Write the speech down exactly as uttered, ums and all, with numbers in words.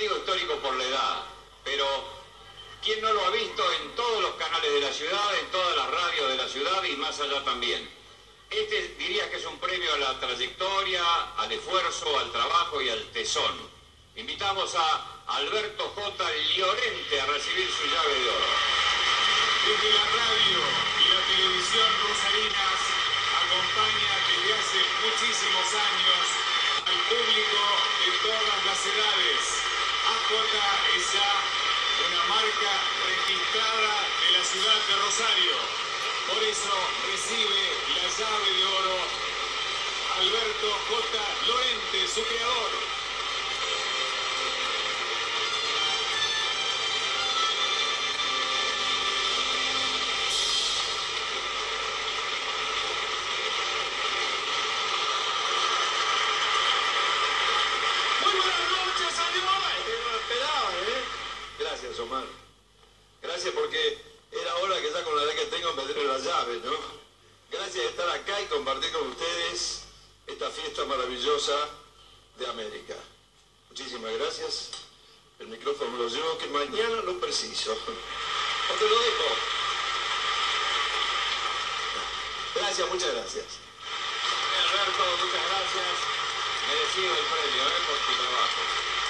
digo histórico por la edad, pero ¿quién no lo ha visto en todos los canales de la ciudad, en todas las radios de la ciudad y más allá también? Este diría que es un premio a la trayectoria, al esfuerzo, al trabajo y al tesón. Invitamos a Alberto J. Llorente a recibir su llave de oro. Desde la radio y la televisión rosarinas acompaña desde hace muchísimos años al público de todas las edades. A J es ya una marca registrada de la ciudad de Rosario. Por eso recibe la llave de oro Alberto J. Llorente, su creador. Gracias, Omar. Gracias porque era hora que ya con la edad que tengo me den la llave, ¿no? Gracias de estar acá y compartir con ustedes esta fiesta maravillosa de América. Muchísimas gracias. El micrófono me lo llevo, que mañana lo preciso. O te lo dejo. Gracias, muchas gracias. Alberto, muchas gracias. Merecido el premio, ¿eh? Por tu trabajo.